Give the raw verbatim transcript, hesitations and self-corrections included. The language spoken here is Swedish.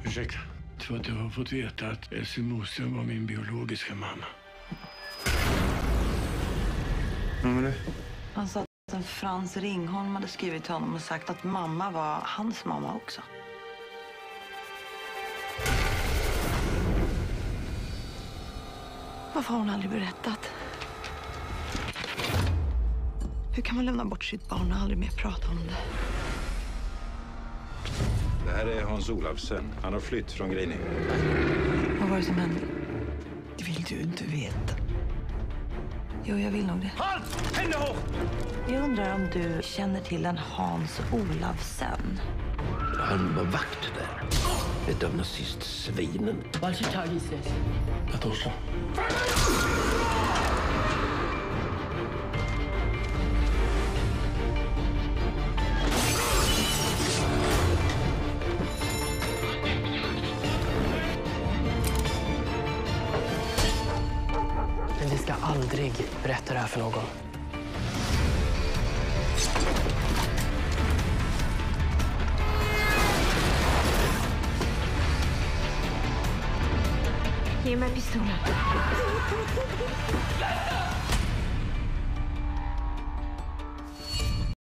Ursäkta. Jag tror att du har fått veta att Elsie Moström var min biologiska mamma. Vem är det? Han sa att en Frans Ringholm hade skrivit till honom och sagt att mamma var hans mamma också. Varför har hon aldrig berättat? Hur kan man lämna bort sitt barn och aldrig mer prata om det? Det här är Hans Olafsen. Han har flytt från Greining. Vad var det som hände? Det vill du inte veta. Jo, jag vill nog det. Halt! Hände ihop! Jag undrar om du känner till en Hans Olafsen. Han var vakt där. Ett av nazistsvinen. Varför tar vi sig? Jag torsar. Men vi ska aldrig berätta det här för någon. Ge mig pistolen.